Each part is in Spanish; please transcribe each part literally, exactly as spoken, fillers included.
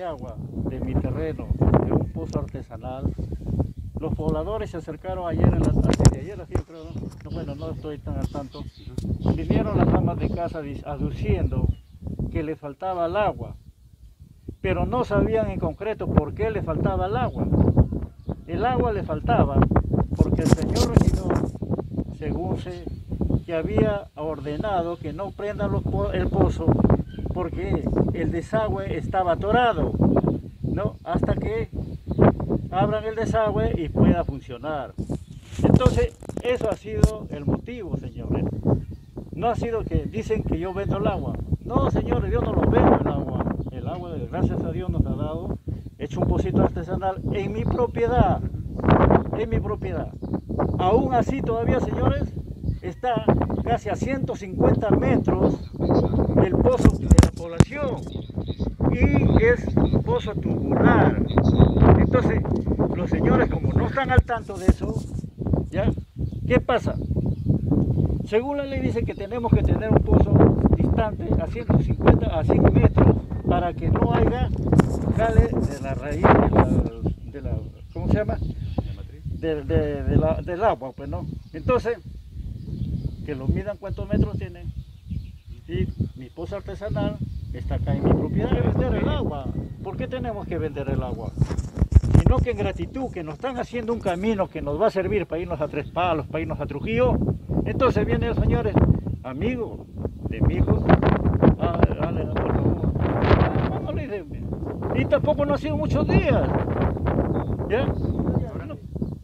de agua de mi terreno, de un pozo artesanal. Los pobladores se acercaron ayer, en las, de ayer así yo creo, ¿no? No, bueno, no estoy tan al tanto. Vinieron las amas de casa aduciendo que les faltaba el agua, pero no sabían en concreto por qué les faltaba el agua. El agua le faltaba porque el señor regidor, según se, que había ordenado que no prendan los, el pozo porque el desagüe estaba atorado, ¿no? Hasta que abran el desagüe y pueda funcionar. Entonces, eso ha sido el motivo, señores. No ha sido que dicen que yo vendo el agua. No, señores, yo no lo vendo el agua. El agua, gracias a Dios, nos ha dado, he hecho un pocito artesanal en mi propiedad. En mi propiedad. Aún así, todavía, señores, está casi a ciento cincuenta metros del pozo de la población. Y es un pozo tubular. Entonces, los señores, como no están al tanto de eso, ¿ya? ¿Qué pasa? Según la ley dice que tenemos que tener un pozo distante a ciento cincuenta a cien metros para que no haya jale de la raíz de la, de la ¿cómo se llama? De, de, de la, del agua, pues no. Entonces, que lo midan cuántos metros tienen. Y mi pozo artesanal está acá en mi propiedad de vender el agua. ¿Por qué tenemos que vender el agua? Sino que en gratitud, que nos están haciendo un camino que nos va a servir para irnos a Tres Palos, para irnos a Trujillo. Entonces vienen los señores, amigos de mi hijo, ah, dale, por favor. Ah, no le dicen. Y tampoco no ha sido muchos días. ¿Ya? Bueno,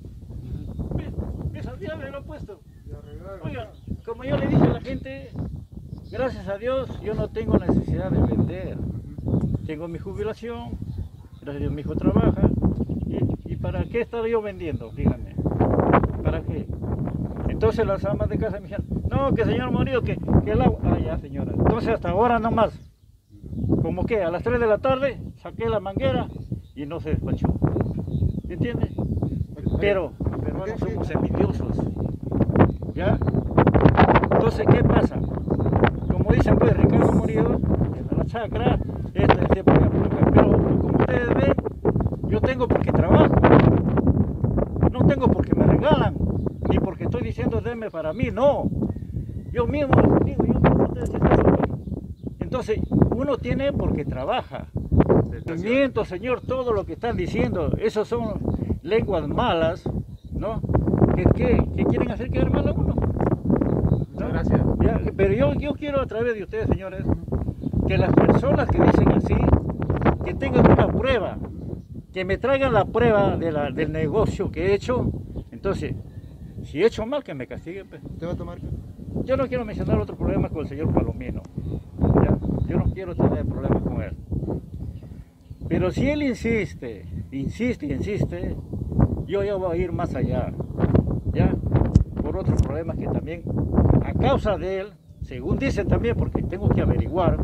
esos días me lo he puesto. Oigan, como yo le dije a la gente, gracias a Dios yo no tengo necesidad de vender. Tengo mi jubilación, gracias a Dios mi hijo trabaja. ¿Y, y para qué estaba yo vendiendo? Díganme. ¿Para qué? Entonces las amas de casa me dijeron, no, que señor marido, que, que el agua... Ah, ya señora. Entonces hasta ahora no más. Como que a las tres de la tarde saqué la manguera y no se despachó. ¿Entiende? Pero los peruanos somos envidiosos. ¿Ya? Entonces, ¿qué pasa? Como dicen pues Ricardo Murillo, en la chacra, este, este, pero como ustedes ven, yo tengo porque trabajo. No tengo porque me regalan, ni porque estoy diciendo denme para mí, no. Yo mismo digo, yo mismo estoy haciendo eso. Entonces, uno tiene porque trabaja. Miento, señor, todo lo que están diciendo, esos son lenguas malas, ¿no? ¿Qué, qué, qué quieren hacer quedar mal a uno? ¿No? Gracias. Ya, pero yo, yo quiero a través de ustedes, señores, que las personas que dicen así, que tengan una prueba, que me traigan la prueba de la, del negocio que he hecho. Entonces, si he hecho mal, que me castiguen. Pues. ¿Te va a tomar? Yo no quiero mencionar otro problema con el señor Palomino. ¿Ya? Yo no quiero tener problemas con él. Pero si él insiste, insiste y insiste, yo ya voy a ir más allá. ¿Ya? Por otros problemas que también, a causa de él, según dicen también, porque tengo que averiguar,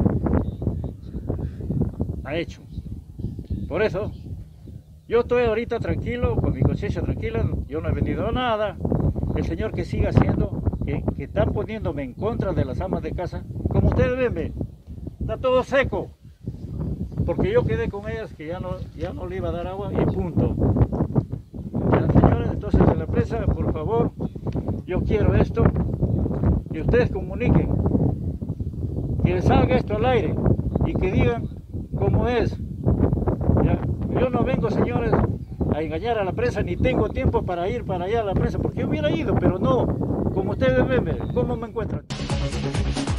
ha hecho. Por eso, yo estoy ahorita tranquilo, con mi conciencia tranquila, yo no he vendido nada. El señor que siga haciendo, que, que están poniéndome en contra de las amas de casa, como ustedes ven, ven, está todo seco. Porque yo quedé con ellas que ya no, ya no le iba a dar agua y punto. Ya, señores, entonces de la empresa, por favor, yo quiero esto, que ustedes comuniquen, que salga esto al aire y que digan cómo es. ¿Ya? Yo no vengo, señores, a engañar a la prensa, ni tengo tiempo para ir para allá a la prensa, porque yo hubiera ido, pero no, como ustedes ven, ¿cómo me encuentran?